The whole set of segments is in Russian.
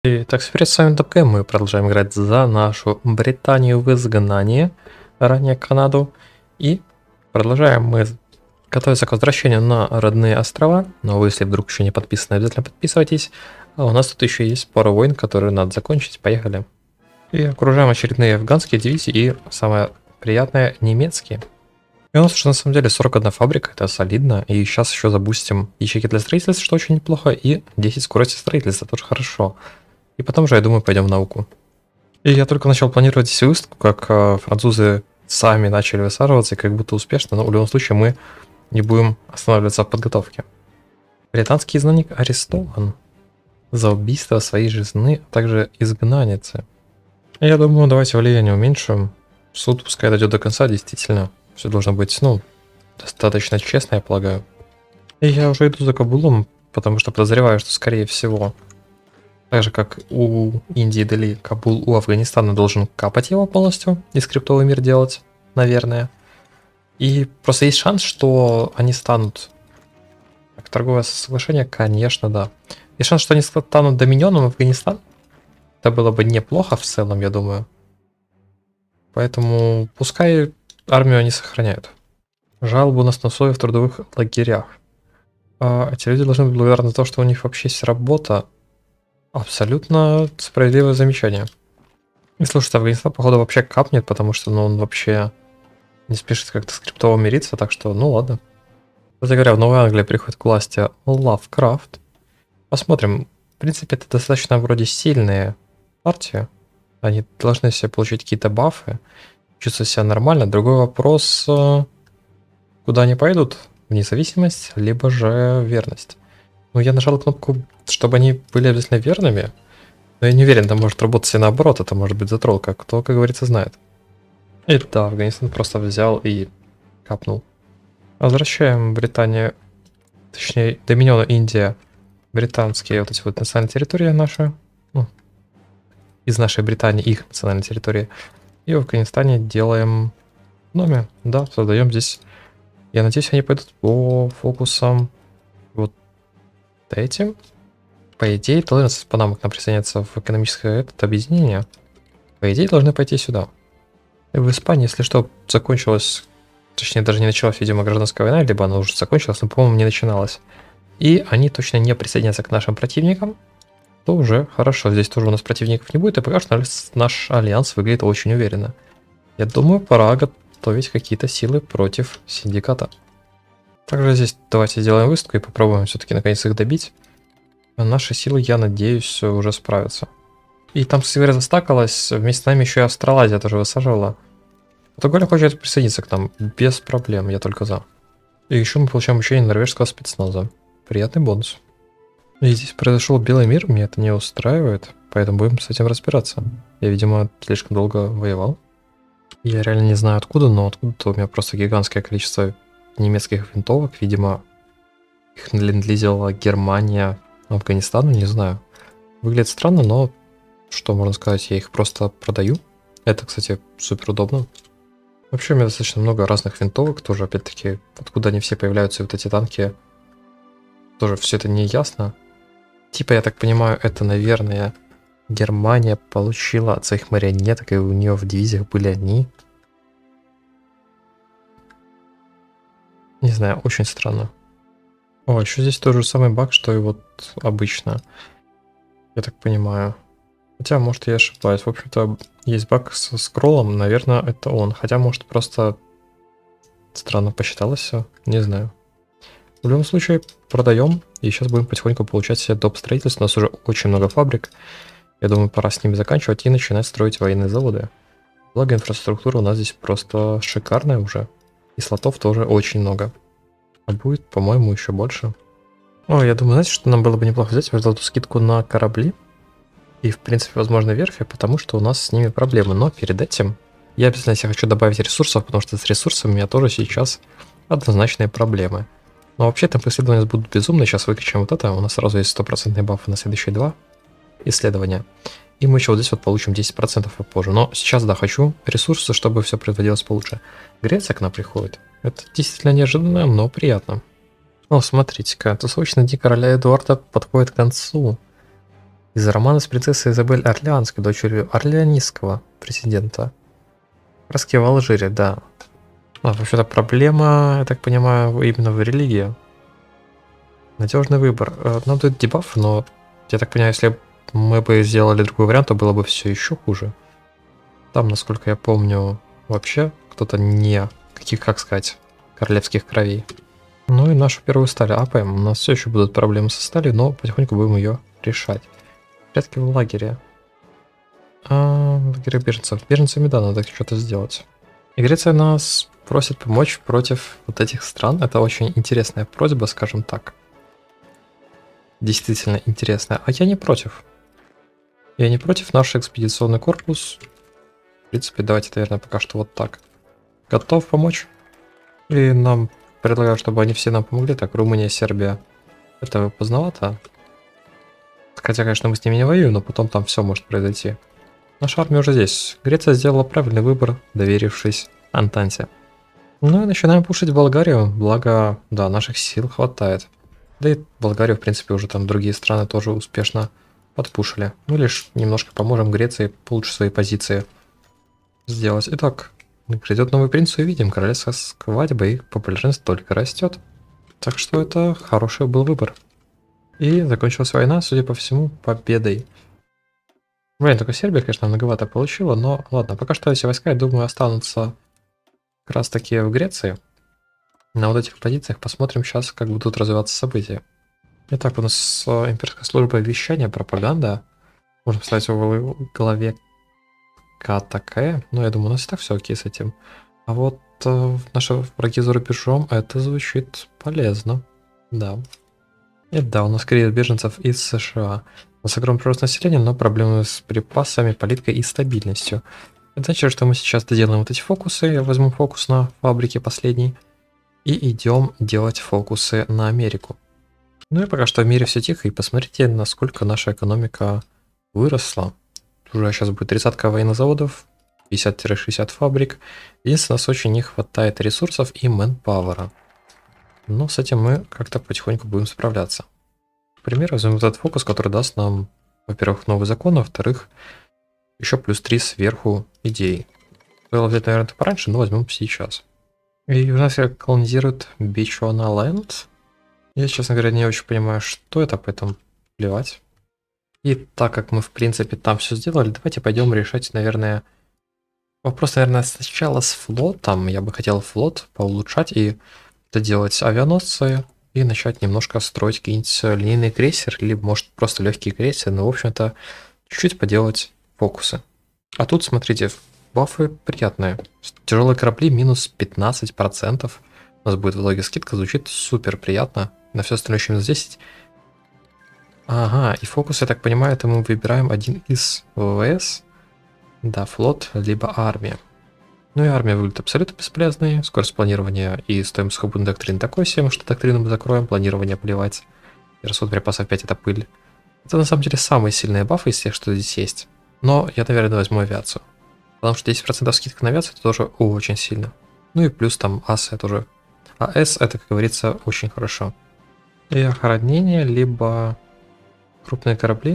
Итак, привет, с вами Топкэм. Мы продолжаем играть за нашу Британию в изгнании, ранее Канаду. И продолжаем мы готовиться к возвращению на родные острова. Но вы, если вдруг еще не подписаны, обязательно подписывайтесь. А у нас тут еще есть пару войн, которые надо закончить. Поехали. И окружаем очередные афганские дивизии и, самое приятное, немецкие. И у нас уже на самом деле 41 фабрика, это солидно. И сейчас еще забустим ячейки для строительства, что очень неплохо. И 10 скорости строительства, тоже хорошо. И потом же, я думаю, пойдем в науку. И я только начал планировать здесь выставку, как французы сами начали высаживаться, и как будто успешно, но в любом случае мы не будем останавливаться в подготовке. Британский изгнанник арестован за убийство своей жены, а также изгнанницы. И я думаю, давайте влияние уменьшим. Суд пускай дойдет до конца, действительно. Все должно быть, достаточно честно, я полагаю. И я уже иду за Кабулом, потому что подозреваю, что, скорее всего, так же, как у Индии Дели, Кабул у Афганистана должен капать его полностью и скриптовый мир делать, наверное. И просто есть шанс, что они станут... Так, торговое соглашение, конечно, да. Есть шанс, что они станут доминионом Афганистана. Это было бы неплохо в целом, я думаю. Поэтому пускай армию они сохраняют. Жалобу на условия в трудовых лагерях. Эти люди должны быть благодарны за то, что у них вообще есть работа. Абсолютно справедливое замечание. И слушайте, Афганистан, походу, вообще капнет, потому что, он вообще не спешит как-то скриптово мириться, так что, ладно. Кстати говоря, в Новой Англии приходит к власти Лавкрафт. Посмотрим. В принципе, это достаточно вроде сильные партии. Они должны себе получить какие-то бафы, чувствовать себя нормально. Другой вопрос, куда они пойдут? В независимость, либо же верность. Я нажал кнопку, чтобы они были обязательно верными. Но я не уверен, это может работать и наоборот, это может быть затролка. Кто, как говорится, знает. И да, Афганистан просто взял и капнул. Возвращаем Британию, точнее, доминион Индия, британские вот эти вот национальные территории наши. Из нашей Британии их национальные территории. И в Афганистане делаем номер. Да, создаем здесь. Я надеюсь, они пойдут по фокусам вот этим. По идее, должны с Панамой к нам присоединяться в экономическое объединение. По идее, должны пойти сюда. И в Испании, если что, закончилась, точнее, даже не началась, видимо, гражданская война, либо она уже закончилась, но, по-моему, не начиналась. И они точно не присоединятся к нашим противникам, то уже хорошо. Здесь тоже у нас противников не будет, и пока что наш альянс выглядит очень уверенно. Я думаю, пора готовить какие-то силы против синдиката. Также здесь давайте сделаем выставку и попробуем все-таки наконец их добить. Наши силы, я надеюсь, уже справятся. И там, кстати говоря, застакалась. Вместе с нами еще и Австралазия тоже высаживала. Португалия хочет присоединиться к нам. Без проблем, я только за. И еще мы получаем обучение норвежского спецназа. Приятный бонус. И здесь произошел белый мир, меня это не устраивает. Поэтому будем с этим разбираться. Я, видимо, слишком долго воевал. Я реально не знаю откуда, но откуда-то у меня просто гигантское количество немецких винтовок. Видимо, их ленд-лизила Германия Афганистану, не знаю. Выглядит странно, но что можно сказать, я их просто продаю. Это, кстати, супер удобно. Вообще у меня достаточно много разных винтовок, тоже опять-таки, откуда они все появляются, вот эти танки. Тоже все это не ясно. Типа, я так понимаю, это, наверное, Германия получила от своих марионеток, и у нее в дивизиях были они. Не знаю, очень странно. О, еще здесь тот же самый баг, что и вот обычно. Я так понимаю. Хотя, может, я ошибаюсь. В общем-то, есть баг со скроллом, наверное, это он. Хотя, может, просто странно посчиталось все. Не знаю. В любом случае, продаем. И сейчас будем потихоньку получать себе доп. Строительство. У нас уже очень много фабрик. Я думаю, пора с ними заканчивать и начинать строить военные заводы. Благо, инфраструктура у нас здесь просто шикарная уже. И слотов тоже очень много. А будет, по-моему, еще больше. Я думаю, знаете, что нам было бы неплохо взять вот эту скидку на корабли. И, в принципе, возможно, верфи, потому что у нас с ними проблемы. Но перед этим я обязательно себе хочу добавить ресурсов, потому что с ресурсами у меня тоже сейчас однозначные проблемы. Но вообще там исследования будут безумные. Сейчас выключим вот это. У нас сразу есть 100% бафы на следующие два исследования. И мы еще вот здесь вот получим 10% попозже. Но сейчас, да, хочу ресурсы, чтобы все производилось получше. Греция к нам приходит. Это действительно неожиданно, но приятно. Смотрите-ка, тусовочные дни короля Эдуарда подходит к концу. Из романа с принцессой Изабель Орлеанской, дочерью орлеанистского президента. Краски в Алжире, да. Вообще-то проблема, я так понимаю, именно в религии. Надежный выбор. Нам дают дебаф, но я так понимаю, если мы бы сделали другой вариант, то было бы все еще хуже. Там, насколько я помню, вообще кто-то не каких, как сказать, королевских кровей. Ну и нашу первую сталь АПМ. У нас все еще будут проблемы со сталью, но потихоньку будем ее решать. Порядки в лагере. Лагере беженцев. Беженцами, да, надо что-то сделать. И Греция нас просит помочь против вот этих стран. Это очень интересная просьба, скажем так. Действительно интересная. А я не против. Я не против. Наш экспедиционный корпус. В принципе, давайте, наверное, пока что вот так. Готов помочь? И нам предлагаю, чтобы они все нам помогли. Так, Румыния, Сербия. Это поздновато. Хотя, конечно, мы с ними не воюем, но потом там все может произойти. Наша армия уже здесь. Греция сделала правильный выбор, доверившись Антанте. Ну и начинаем пушить Болгарию. Благо, да, наших сил хватает. Да и Болгарию, в принципе, уже там другие страны тоже успешно подпушили. Мы лишь немножко поможем Греции получше свои позиции сделать. Итак, грядет новый принц, и увидим. Королевская свадьба, и популярность только растет. Так что это хороший был выбор. И закончилась война, судя по всему, победой. Блин, только Сербия, конечно, многовато получила, но ладно, пока что эти войска, я думаю, останутся как раз таки в Греции. На вот этих позициях посмотрим сейчас, как будут развиваться события. Итак, у нас имперская служба вещания, пропаганда. Можно поставить в голове КТК, но я думаю, у нас и так все окей с этим. А вот наши враги за рубежом, это звучит полезно. Да. И да, у нас кризис беженцев из США. У нас огромный прирост населения, но проблемы с припасами, политикой и стабильностью. Это значит, что мы сейчас доделаем вот эти фокусы. Я возьму фокус на фабрике последний. И идем делать фокусы на Америку. Ну и пока что в мире все тихо. И посмотрите, насколько наша экономика выросла. Уже сейчас будет 30 военнозаводов, 50-60 фабрик. Единственное, у нас очень не хватает ресурсов и мэнпауэра. Но с этим мы как-то потихоньку будем справляться. К примеру, возьмем этот фокус, который даст нам, во-первых, новый закон, а во-вторых, еще плюс 3 сверху идей. Было взять, наверное, это пораньше, но возьмем сейчас. И у нас колонизирует Бичуаналенд. Я, честно говоря, не очень понимаю, что это, поэтому плевать. И так как мы, в принципе, там все сделали, давайте пойдем решать, наверное, вопрос, наверное, сначала с флотом. Я бы хотел флот поулучшать и доделать авианосцы и начать немножко строить какие-нибудь линейный крейсер, либо, может, просто легкий крейсер, но, в общем-то, чуть-чуть поделать фокусы. А тут, смотрите, бафы приятные. Тяжелые корабли минус 15%. У нас будет в итоге скидка, звучит супер приятно. На все остальное еще минус 10. Ага, и фокус, я так понимаю, это мы выбираем один из ВВС. Да, флот, либо армия. Ну и армия выглядит абсолютно бесполезной. Скорость планирования и стоимость свободной доктрины такой себе, что доктрину мы закроем, планирование плевать. И расход припасов 5 это пыль. Это на самом деле самые сильные бафы из тех, что здесь есть. Но я, наверное, возьму авиацию. Потому что 10% скидка на авиацию это тоже очень сильно. Ну и плюс там АС это уже. А С это, как говорится, очень хорошо. И охранение, либо крупные корабли.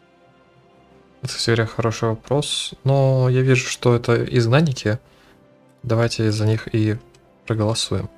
Это, кстати говоря, хороший вопрос. Но я вижу, что это изгнанники. Давайте за них и проголосуем.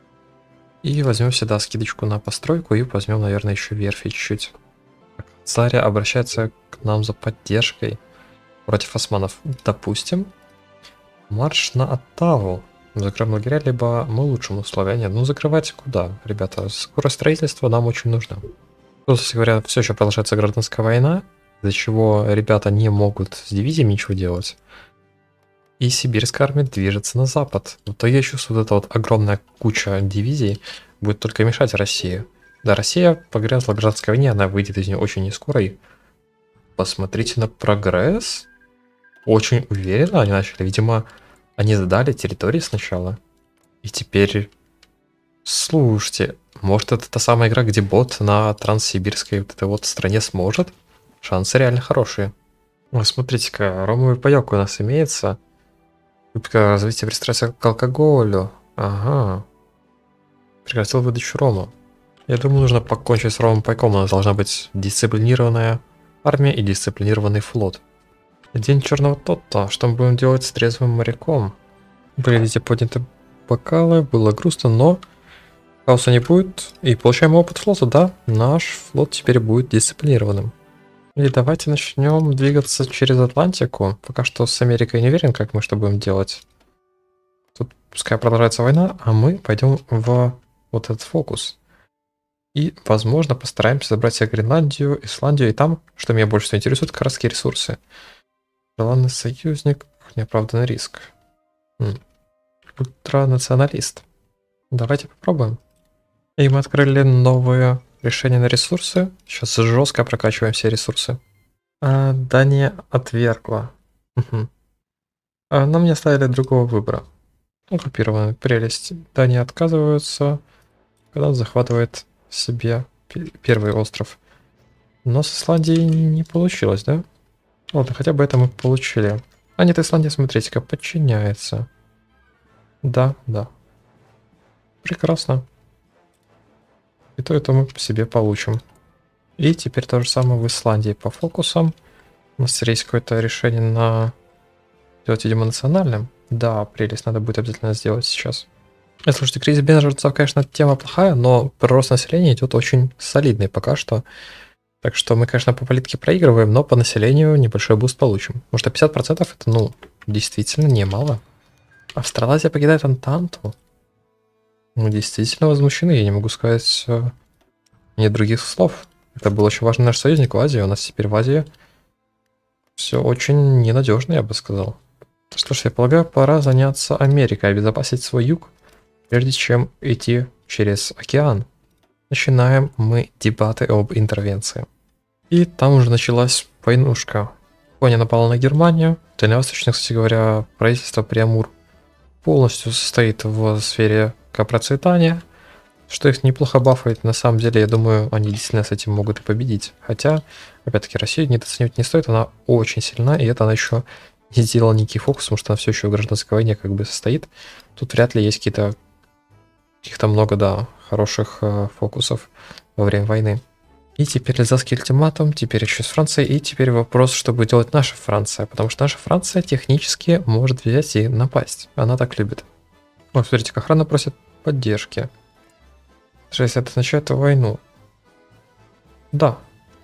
И возьмем сюда скидочку на постройку и возьмем, наверное, еще верфи чуть-чуть. Царь обращается к нам за поддержкой против османов. Допустим. Марш на Оттаву. Закроем лагеря, либо мы улучшим условия. Нет, ну закрывать куда, ребята? Скорость строительства нам очень нужна. Тут, кстати говоря, все еще продолжается гражданская война, из-за чего ребята не могут с дивизиями ничего делать. И сибирская армия движется на запад. В итоге я чувствую, вот эта вот огромная куча дивизий будет только мешать России. Да, Россия погрязла в гражданской войне, она выйдет из нее очень нескоро. И посмотрите на прогресс. Очень уверенно они начали. Видимо, они сдали территории сначала. И теперь... Слушайте, может это та самая игра, где бот на транссибирской вот этой вот стране сможет? Шансы реально хорошие. Ой, смотрите-ка, ромовый паёк у нас имеется. Развитие пристрастия к алкоголю. Ага. Прекратил выдачу рома. Я думаю, нужно покончить с ромовым пайком. Она должна быть дисциплинированная, армия и дисциплинированный флот. День черного Тотта. Что мы будем делать с трезвым моряком? Были везде подняты бокалы, было грустно, но хаоса не будет. И получаем опыт флота, да? Наш флот теперь будет дисциплинированным. И давайте начнем двигаться через Атлантику. Пока что с Америкой не уверен, как мы что будем делать. Тут пускай продолжается война, а мы пойдем в вот этот фокус. И, возможно, постараемся забрать себе Гренландию, Исландию, и там, что меня больше всего интересует, как раз ресурсы. Желанный союзник, неоправданный риск. Ультранационалист. Давайте попробуем. И мы открыли новые решения на ресурсы. Сейчас жестко прокачиваем все ресурсы. Дания отвергла. Нам не оставили другого выбора. Оккупированная прелесть. Дания отказываются, когда он захватывает себе первый остров. Но с Исландией не получилось, да? Ладно, хотя бы это мы получили. А нет, Исландия, смотрите-ка, подчиняется. Да. Прекрасно. И то это мы себе получим. И теперь то же самое в Исландии по фокусам. У нас есть какое-то решение на... Делать, видимо, национальным. Да, прелесть, надо будет обязательно сделать сейчас. Слушайте, кризис беженцев, конечно, тема плохая, но прирост населения идет очень солидный пока что. Так что мы, конечно, по политике проигрываем, но по населению небольшой буст получим. Может, 50% это, действительно немало. Австралазия покидает Антанту. Мы действительно возмущены, я не могу сказать нет других слов. Это был очень важный наш союзник в Азии, у нас теперь в Азии все очень ненадежно, я бы сказал. Что ж, я полагаю, пора заняться Америкой, обезопасить свой юг, прежде чем идти через океан. Начинаем мы дебаты об интервенции. И там уже началась войнушка. Япония напала на Германию. Дальневосточное, кстати говоря, правительство Приамур полностью состоит в сфере процветания, что их неплохо бафает. На самом деле, я думаю, они действительно с этим могут и победить. Хотя, опять-таки, Россию недооценивать не стоит, она очень сильна, и это она еще не сделала никакий фокус, потому что она все еще в гражданской войне как бы состоит. Тут вряд ли есть каких-то много, да, хороших фокусов во время войны. И теперь Эльзасский ультиматум, теперь еще с Францией, и теперь вопрос, что будет делать наша Франция, потому что наша Франция технически может взять и напасть, она так любит. О, смотрите, охрана просит поддержки. Даже если это означает войну. Да.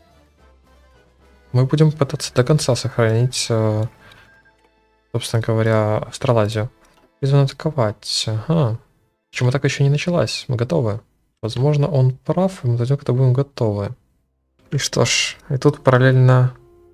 Мы будем пытаться до конца сохранить, собственно говоря, Австралазию. Призван атаковать. Ага. Почему так еще не началась? Мы готовы. Возможно, он прав, и мы дойдем, когда будем готовы. И что ж, и тут параллельно...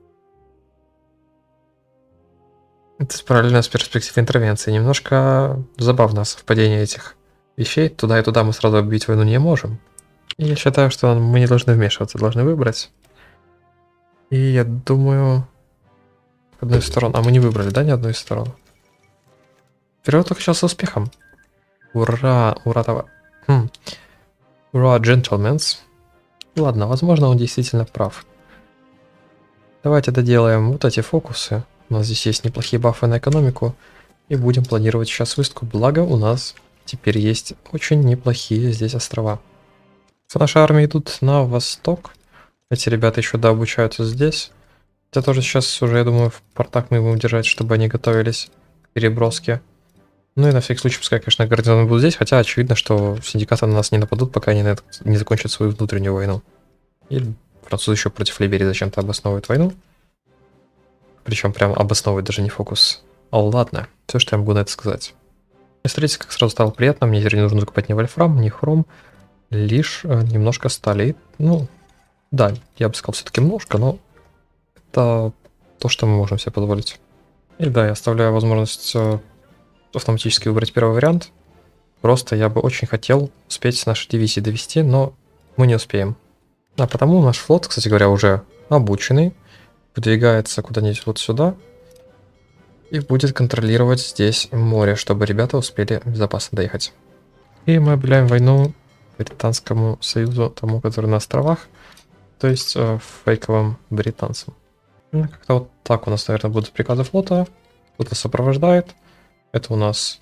Это параллельно с перспективой интервенции. Немножко забавно совпадение этих вещей. Туда и туда мы сразу объявить войну не можем. И я считаю, что мы не должны вмешиваться, должны выбрать. И я думаю... Одну из сторон. А мы не выбрали, да, ни одну из сторон? Перевод оказался успехом. Ура, ура, ура, джентльменс. Ладно, возможно, он действительно прав. Давайте доделаем вот эти фокусы. У нас здесь есть неплохие бафы на экономику. И будем планировать сейчас выставку. Благо, у нас теперь есть очень неплохие здесь острова. Наши армии идут на восток. Эти ребята еще дообучаются здесь. Это тоже сейчас уже, я думаю, в портах мы будем держать, чтобы они готовились к переброске. Ну и на всякий случай, пускай, конечно, гарнизоны будут здесь, хотя очевидно, что синдикаты на нас не нападут, пока они не закончат свою внутреннюю войну. И французы еще против Либерии зачем-то обосновывают войну. Причем прям обосновывают даже не фокус. Ладно, все, что я могу на это сказать. И смотрите, как сразу стало приятно, мне теперь не нужно закупать ни вольфрам, ни хром, лишь немножко стали. Ну, да, я бы сказал все-таки немножко, но это то, что мы можем себе позволить. И да, я оставляю возможность автоматически выбрать первый вариант. Просто я бы очень хотел успеть наши дивизии довести, но мы не успеем. А потому наш флот, кстати говоря, уже обученный, выдвигается куда-нибудь вот сюда и будет контролировать здесь море, чтобы ребята успели безопасно доехать. И мы объявляем войну Британскому союзу, тому, который на островах, то есть фейковым британцам. Как-то вот так у нас, наверное, будут приказы флота. Кто-то сопровождает. Это у нас,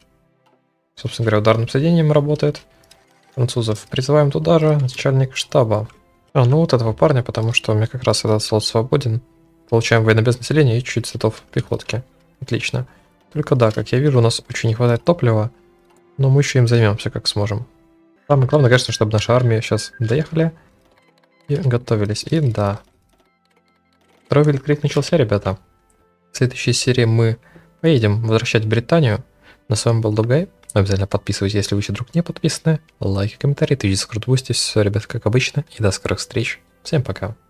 собственно говоря, ударным соединением работает. Французов призываем туда же. Начальник штаба. Ну вот этого парня, потому что у меня как раз этот слот свободен. Получаем военнобез населения и чуть цветов пехотки. Отлично. Только да, как я вижу, у нас очень не хватает топлива, но мы еще им займемся как сможем. Самое главное, конечно, чтобы наша армия сейчас доехали и готовились. И да. Второй великрейт начался, ребята. В следующей серии мы поедем возвращать Британию. На с вами был Дубгай. Обязательно подписывайтесь, если вы еще вдруг не подписаны. Лайки, комментарии, твич, скрутбустись. Все, ребят, как обычно. И до скорых встреч. Всем пока.